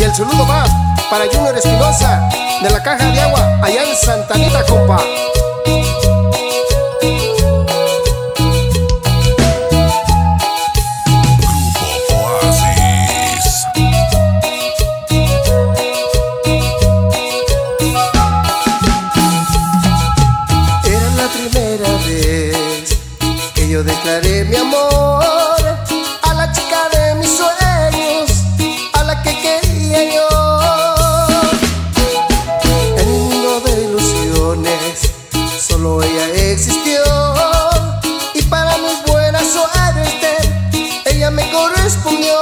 el saludo va para Junior Espinosa de la Caja de Agua allá en Santa Anita, compa. Yo declaré mi amor a la chica de mis sueños, a la que quería yo. En un mundo de ilusiones solo ella existió, y para mis buenas suerte ella me correspondió.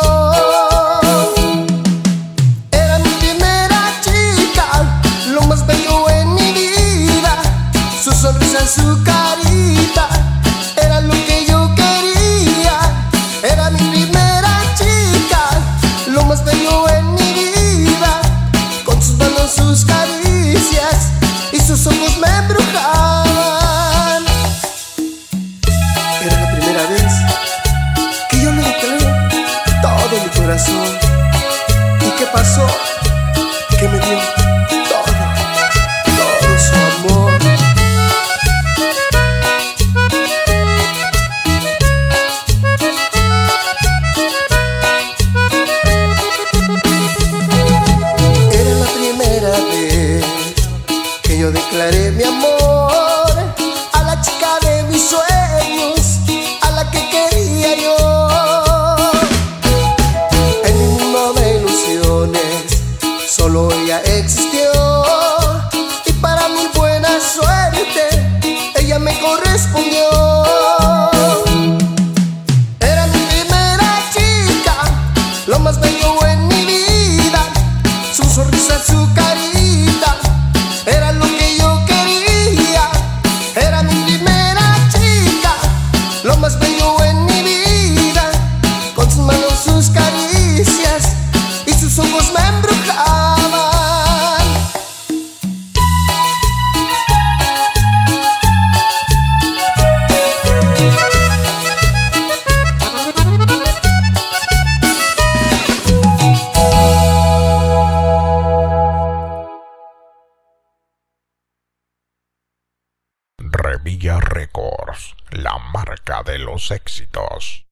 Era mi primera chica, lo más bello en mi vida, su sonrisa, su carita, era lo que yo quería. Era mi primera chica, lo más bello en mi vida, con sus manos, sus caricias y sus ojos me embrujaban. Era la primera vez que yo le declaré todo mi corazón. ¿Y qué pasó? Que me dio todo su amor. Yo declaré mi amor a la chica de mis sueños, a la que quería yo. En un mundo de ilusiones solo ella existió, y para mi buena suerte ella me correspondió. Era mi primera chica, lo más bello en mi vida, su sonrisa, su carita, era lo que yo quería. Era mi primera chica, lo más bello en mi vida, con sus manos, sus caricias y sus ojos me embrujaban. Revilla Records, la marca de los éxitos.